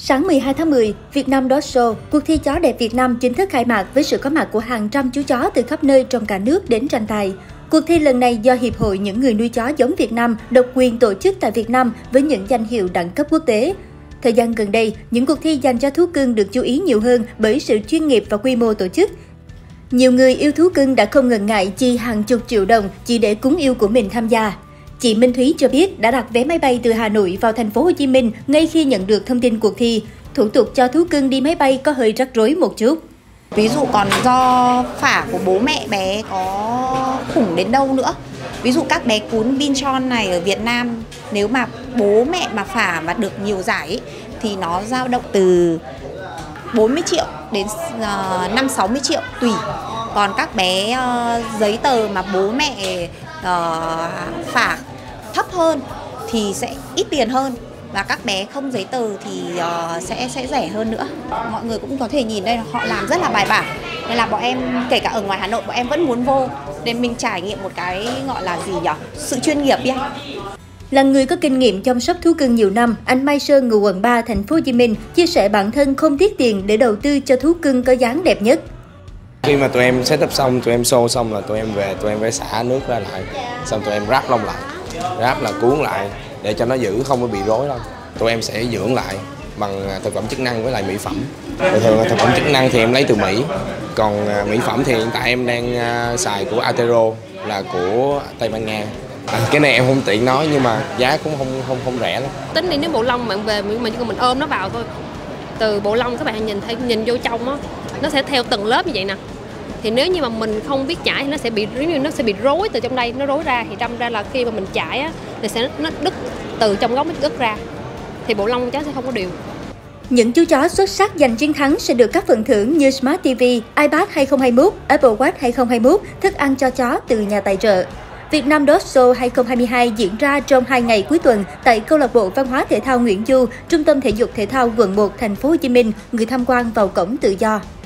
Sáng 12 tháng 10, Việt Nam Dog Show, cuộc thi chó đẹp Việt Nam chính thức khai mạc với sự có mặt của hàng trăm chú chó từ khắp nơi trong cả nước đến tranh tài. Cuộc thi lần này do Hiệp hội những người nuôi chó giống Việt Nam độc quyền tổ chức tại Việt Nam với những danh hiệu đẳng cấp quốc tế. Thời gian gần đây, những cuộc thi dành cho thú cưng được chú ý nhiều hơn bởi sự chuyên nghiệp và quy mô tổ chức. Nhiều người yêu thú cưng đã không ngần ngại chi hàng chục triệu đồng chỉ để cúng yêu của mình tham gia. Chị Minh Thúy cho biết đã đặt vé máy bay từ Hà Nội vào thành phố Hồ Chí Minh ngay khi nhận được thông tin cuộc thi. Thủ tục cho thú cưng đi máy bay có hơi rắc rối một chút. Ví dụ còn do phả của bố mẹ bé có khủng đến đâu nữa. Ví dụ các bé cún Bichon này ở Việt Nam, nếu mà bố mẹ mà phả mà được nhiều giải ấy, thì nó dao động từ 40 triệu đến 5-60 triệu tùy. Còn các bé giấy tờ mà bố mẹ phả thấp hơn thì sẽ ít tiền hơn. Và các bé không giấy tờ thì sẽ rẻ hơn nữa. Mọi người cũng có thể nhìn đây là họ làm rất là bài bản. Nên là bọn em, kể cả ở ngoài Hà Nội, bọn em vẫn muốn vô để mình trải nghiệm một cái gọi là gì nhỉ? Sự chuyên nghiệp đi. Là người có kinh nghiệm chăm sóc thú cưng nhiều năm, anh Mai Sơn ngụ quận 3, thành phố Hồ Chí Minh chia sẻ bản thân không tiếc tiền để đầu tư cho thú cưng có dáng đẹp nhất. Khi mà tụi em setup xong, tụi em show xong là tụi em về, tụi em phải xả nước ra lại, xong tụi em ráp lông lại, ráp là cuốn lại để cho nó giữ không có bị rối đâu. Tụi em sẽ dưỡng lại bằng thực phẩm chức năng với lại mỹ phẩm. Thường là thực phẩm chức năng thì em lấy từ Mỹ, còn mỹ phẩm thì hiện tại em đang xài của Atero là của Tây Ban Nha. Cái này em không tiện nói nhưng mà giá cũng không rẻ lắm. Tính đi, nếu bộ lông bạn về mình chỉ cần mình ôm nó vào thôi. Từ bộ lông các bạn nhìn vô trong á, nó sẽ theo từng lớp như vậy nè. Thì nếu như mà mình không biết chải thì nó sẽ bị rối từ trong đây, nó rối ra thì đâm ra là khi mà mình chải á thì nó đứt từ trong gốc, nó đứt ra. Thì bộ lông chó sẽ không có đều. Những chú chó xuất sắc giành chiến thắng sẽ được các phần thưởng như Smart TV, iPad 2021, Apple Watch 2021, thức ăn cho chó từ nhà tài trợ. Việt Nam Dog Show 2022 diễn ra trong 2 ngày cuối tuần tại Câu lạc bộ Văn hóa Thể thao Nguyễn Du, Trung tâm Thể dục Thể thao quận 1, thành phố Hồ Chí Minh. Người tham quan vào cổng tự do.